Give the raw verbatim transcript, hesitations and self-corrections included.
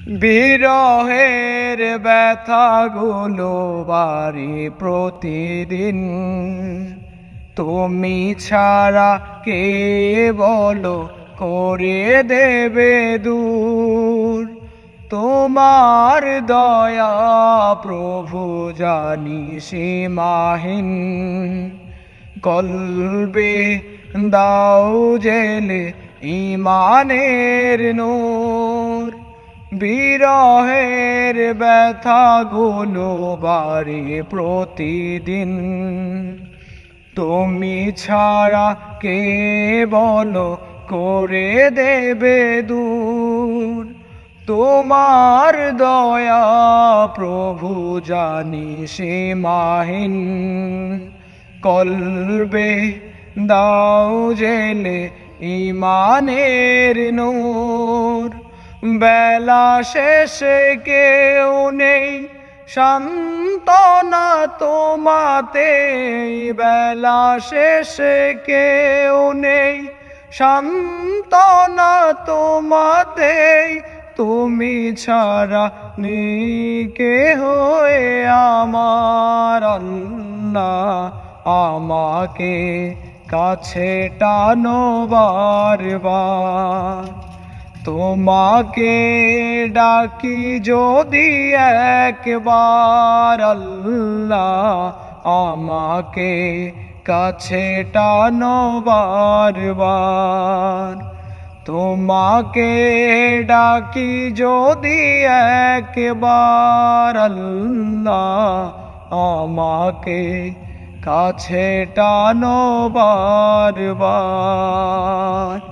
বিরহের ব্যথাগুলো বাড়ি প্রতিদিন, তুমি ছাড়া কে বলো করে দেবে দূর। তোমার দয়া প্রভু জানি সীমাহীন, কলবে দাও জেলে ঈমানের নূর। বিরহের ব্যথাগুলো বাড়ে প্রতিদিন, তুমি ছাড়া কে বলো করে দেবে দূর। তোমার দয়া প্রভু জানি সীমাহীন, কলবে দাও জেলে ঈমানের নূর। বেলা শেষে কেউ নেই সান্ত্বনা তোমাতে, বেলা শেষে কেউ নেই সান্ত্বনা তোমাতে। তুমি ছাড়া নেই কেহ আমার আল্লাহ, আমাকে কাছে টানো বারবার। তোমাকে ডাকি যদি একবার আল্লাহ, আমাকে কাছে টানো বারবার। তোমাকে ডাকি যদি একবার আল্লাহ, আমাকে কাছে টানো বারবার।